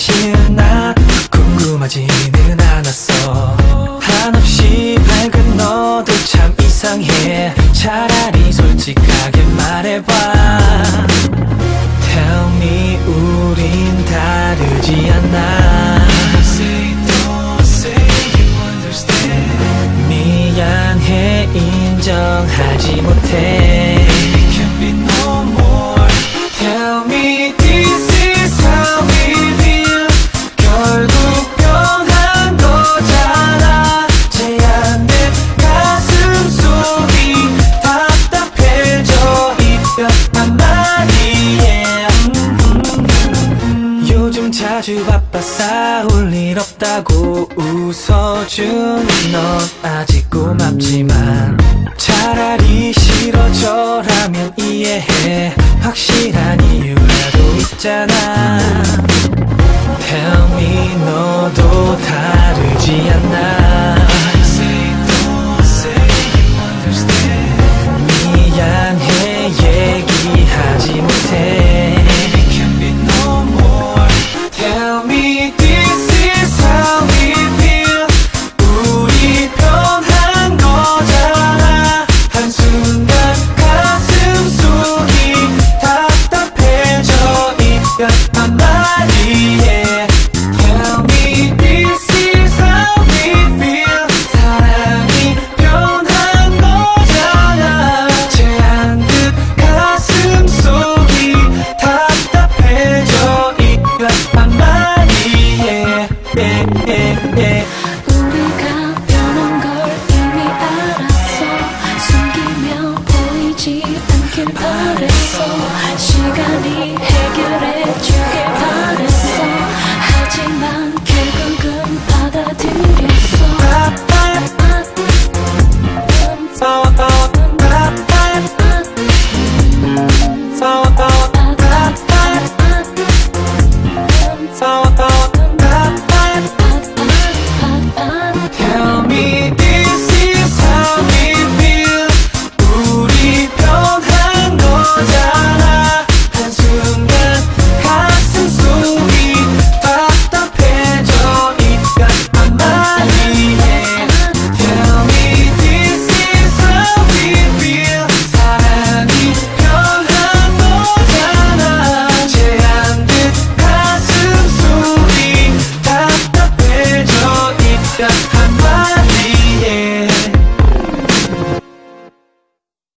사실 난 궁금하지는 않았어. 한없이 밝은 너도 참 이상해. 차라리 솔직하게 말해봐. Tell me 우린 다르지 않나. Say don't say you understand. 미안해 인정하지 못해. It can be no more. Tell me this is how we feel. 결국 변한 거잖아. 제한 내 가슴 속이 답답해져 이별한 말이에. 요즘 자주 바빠 싸울 일 없다고 웃어준 넌 아직 고맙지만 차라리 싫어져라면 이해해. 확실한 이유라도 있잖아. Tell me 너도 다르지 않나.